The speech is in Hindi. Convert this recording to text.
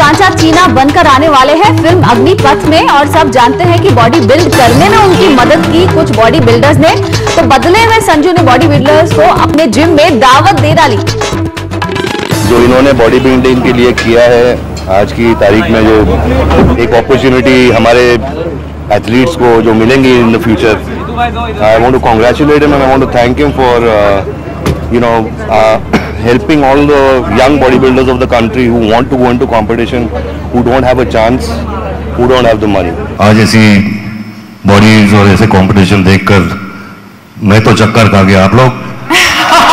कांचा चीना बनकर आने वाले हैं फिल्म अग्निपथ में और सब जानते हैं कि बॉडी बिल्ड करने में उनकी मदद की कुछ बॉडी बिल्डर्स ने, तो बदले में संजू ने बॉडी बिल्डर्स को अपने जिम में दावत दे डाली। जो इन्होंने बॉडी बिल्डिंग के लिए किया है, आज की तारीख में जो एक अपॉर्चुनिटी हमारे एथलीट्स को जो मिलेंगी in the future, I want to congratulate him and I want to thank him for helping all the young bodybuilders of the country who want to go into competition, who don't have a chance, who don't have the money. आज ऐसी बॉडीज और ऐसे कंपटीशन देखकर मैं तो चक्कर खा गया। आप लोग